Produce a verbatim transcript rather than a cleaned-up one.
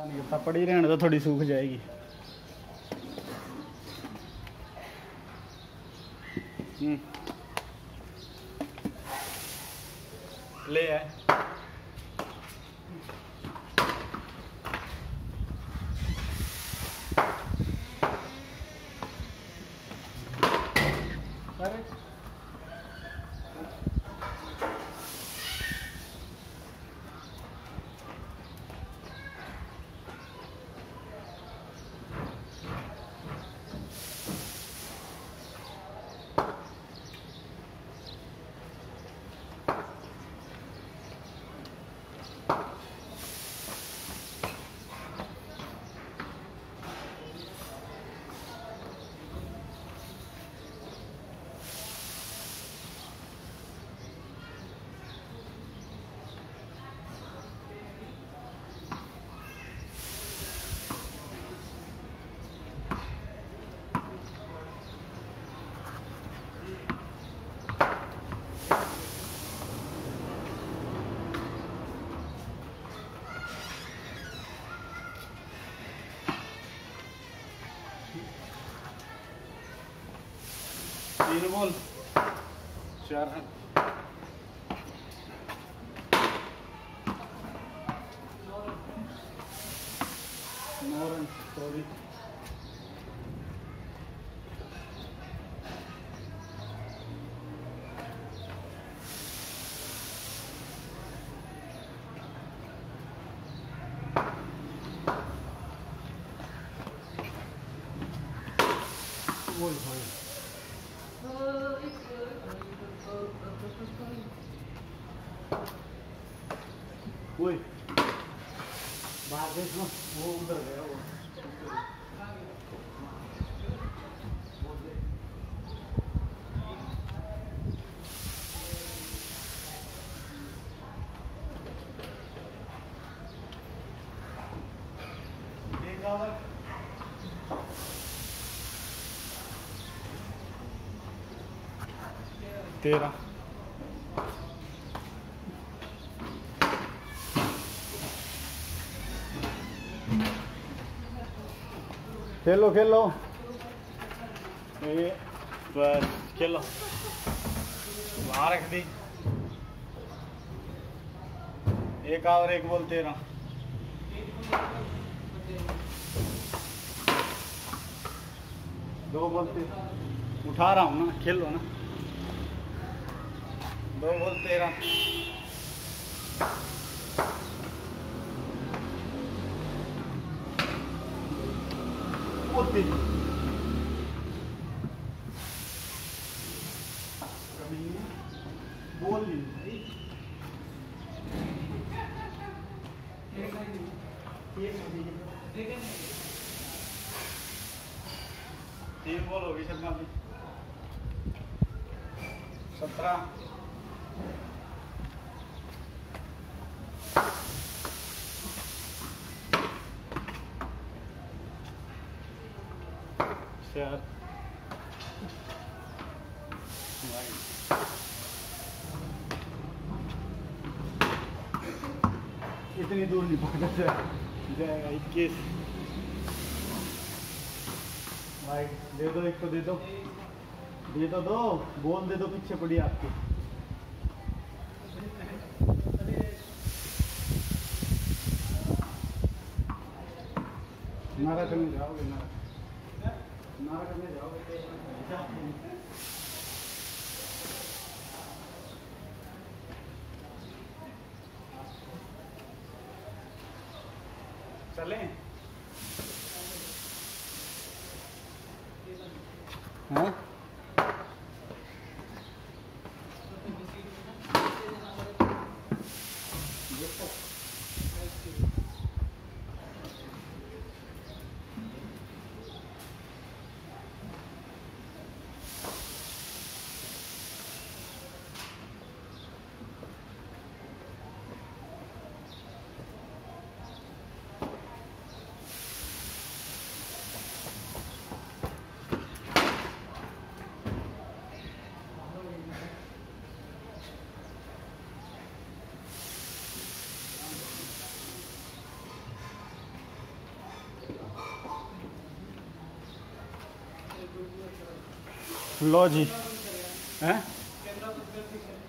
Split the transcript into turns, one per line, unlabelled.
नहीं करता, पड़ी रहने तो थोड़ी सूख जाएगी। ले है अरे तीन बोल चार है नौ रन सॉरी बोल भाई ओए बाहर देखो वो उधर गया वो तेरह खेलो खेलो ये बस खेलो वहाँ रख दी एक और एक बोल तेरह दो बोलते उठा रहा हूँ ना खेलो ना दो बोल तेरह बोलते बोल तीन बोल होगी शर्मा भी सत्रह चार इतनी दूर नहीं पहुंचा जाएगा इक्कीस भाई दे दो एक तो दे दो दे तो दो बोल दे दो पीछे पड़ी आपकी नारा करने जाओगे नारा नारा करने जाओगे चलें हाँ लो जी हैं